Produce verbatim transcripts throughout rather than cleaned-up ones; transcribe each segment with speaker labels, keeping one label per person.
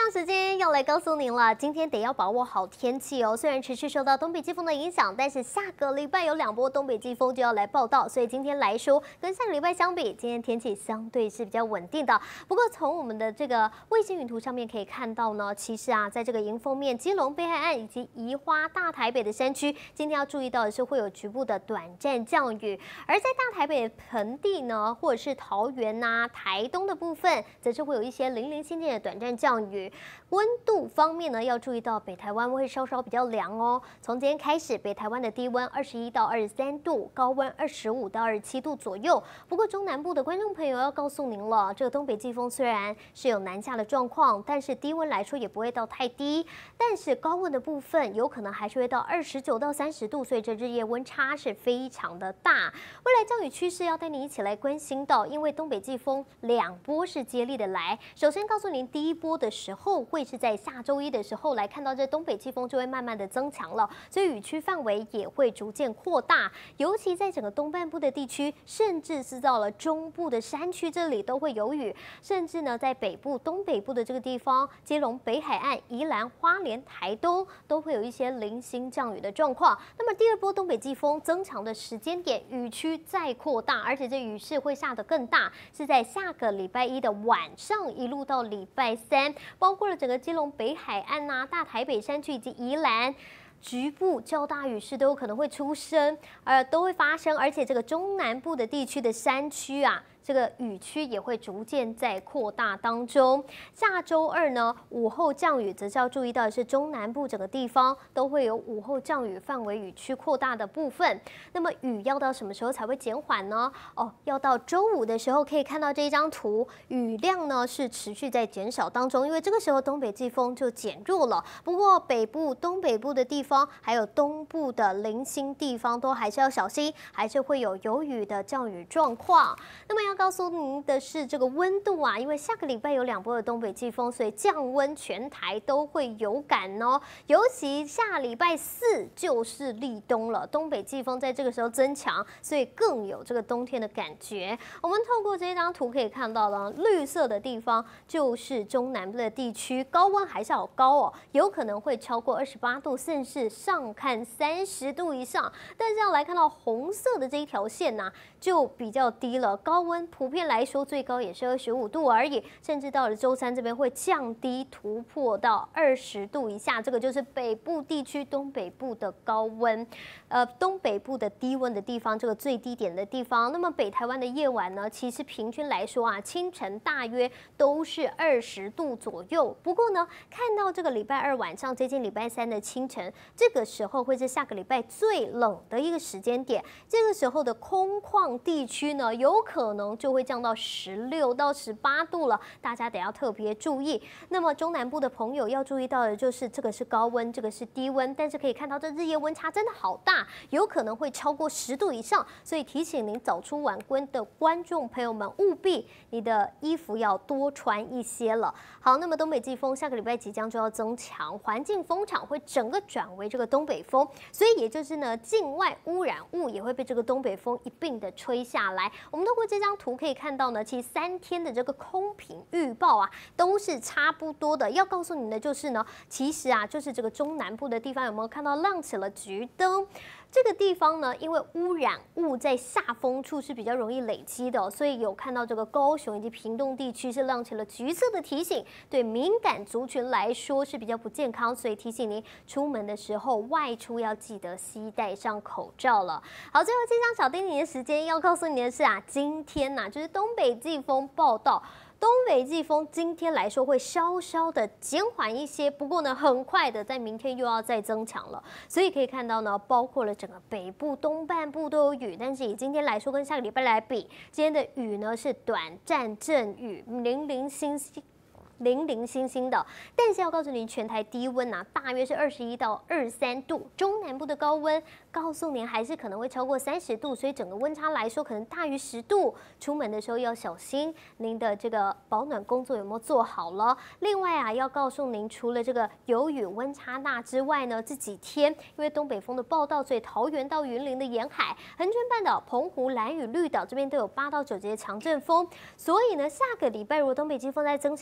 Speaker 1: 上时间要来告诉您了，今天得要把握好天气哦。虽然持续受到东北季风的影响，但是下个礼拜有两波东北季风就要来报道，所以今天来说，跟上个礼拜相比，今天天气相对是比较稳定的。不过从我们的这个卫星云图上面可以看到呢，其实啊，在这个迎风面，基隆、北海岸以及宜花、大台北的山区，今天要注意到的是会有局部的短暂降雨，而在大台北盆地呢，或者是桃园呐、啊、台东的部分，则是会有一些零零星星的短暂降雨。温度方面呢，要注意到北台湾会稍稍比较凉哦。从今天开始，北台湾的低温二十一到二十三度，高温二十五到二十七度左右。不过中南部的观众朋友要告诉您了，这个东北季风虽然是有南下的状况，但是低温来说也不会到太低，但是高温的部分有可能还是会到二十九到三十度，所以这日夜温差是非常的大。未来降雨趋势要带您一起来关心到，因为东北季风两波是接力的来。首先告诉您，第一波的时候会是在下周一的时候来看到这东北季风就会慢慢的增强了，所以雨区范围也会逐渐扩大，尤其在整个东半部的地区，甚至是到了中部的山区这里都会有雨，甚至呢在北部、东北部的这个地方，基隆、北海岸、宜兰、花莲、台东都会有一些零星降雨的状况。那么第二波东北季风增强的时间点，雨区再扩大，而且这雨势会下得更大，是在下个礼拜一的晚上一路到礼拜三，包括了整个基隆北海岸啊、大台北山区以及宜兰。局部较大雨势都有可能会出生，呃，都会发生，而且这个中南部的地区的山区啊，这个雨区也会逐渐在扩大当中。下周二呢，午后降雨则是要注意到的是中南部整个地方都会有午后降雨范围雨区扩大的部分。那么雨要到什么时候才会减缓呢？哦，要到周五的时候可以看到这一张图，雨量呢是持续在减少当中，因为这个时候东北季风就减弱了。不过北部、东北部的地方还有东部的零星地方都还是要小心，还是会有有雨的降雨状况。那么要告诉您的是，这个温度啊，因为下个礼拜有两波的东北季风，所以降温全台都会有感哦。尤其下礼拜四就是立冬了，东北季风在这个时候增强，所以更有这个冬天的感觉。我们透过这张图可以看到了，绿色的地方就是中南部的地区，高温还是好高哦，有可能会超过二十八度，甚至上看三十度以上。但是要来看到红色的这一条线呢、啊，就比较低了，高温普遍来说最高也是二十五度而已，甚至到了周三这边会降低，突破到二十度以下。这个就是北部地区、东北部的高温，呃，东北部的低温的地方，这个最低点的地方。那么北台湾的夜晚呢，其实平均来说啊，清晨大约都是二十度左右。不过呢，看到这个礼拜二晚上接近礼拜三的清晨，这个时候会是下个礼拜最冷的一个时间点。这个时候的空旷地区呢，有可能就会降到十六到十八度了，大家得要特别注意。那么中南部的朋友要注意到的就是，这个是高温，这个是低温，但是可以看到这日夜温差真的好大，有可能会超过十度以上，所以提醒您早出晚归的观众朋友们，务必你的衣服要多穿一些了。好，那么东北季风下个礼拜即将就要增强，环境风场会整个转为这个东北风，所以也就是呢，境外污染物也会被这个东北风一并的吹下来。我们透过这张图可以看到呢，其实三天的这个空品预报啊，都是差不多的。要告诉你的就是呢，其实啊，就是这个中南部的地方有没有看到亮起了橘灯？这个地方呢，因为污染物在下风处是比较容易累积的、哦，所以有看到这个高雄以及屏东地区是亮起了橘色的提醒，对敏感族群来说是比较不健康，所以提醒您出门的时候外出要记得携带上口罩了。好，最后这张小叮咛的时间要告诉你的是啊，今天呐、啊、就是东北季风报道。东北季风今天来说会稍稍的减缓一些，不过呢，很快的在明天又要再增强了。所以可以看到呢，包括了整个北部、东半部都有雨，但是以今天来说，跟下个礼拜来比，今天的雨呢是短暂阵雨，零零星星。零零星星的，但是要告诉您，全台低温啊，大约是二十一到二十三度，中南部的高温，告诉您还是可能会超过三十度，所以整个温差来说可能大于十度，出门的时候要小心您的这个保暖工作有没有做好了。另外啊，要告诉您，除了这个有雨温差大之外呢，这几天因为东北风的报道，所以桃园到云林的沿海、恒春半岛、澎湖、兰屿、绿岛这边都有八到九级的强阵风，所以呢，下个礼拜如果东北季风在增强的话，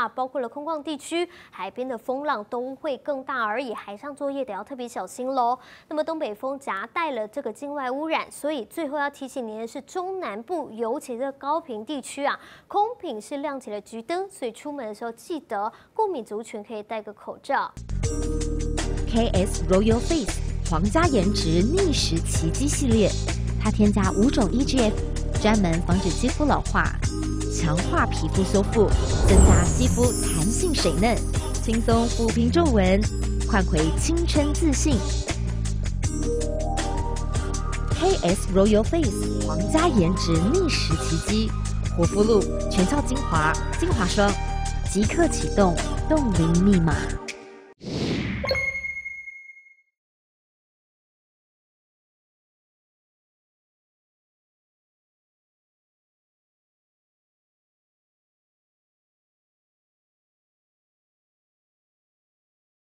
Speaker 1: 话，包括了空旷地区、海边的风浪都会更大而已，海上作业得要特别小心喽。那么东北风夹带了这个境外污染，所以最后要提醒您的是，中南部尤其是高屏地区啊，空品是亮起了橘灯，所以出门的时候记得过敏族群可以戴个口罩。
Speaker 2: K S Royal Face 皇家颜值逆时奇迹系列，它添加五种 E G F， 专门防止肌肤老化，强化皮肤修复，增加肌肤弹性水嫩，轻松抚平皱纹，换回青春自信。K S Royal Face 皇家颜值逆时奇迹，活肤露、全效精华、精华霜，即刻启动冻龄密码。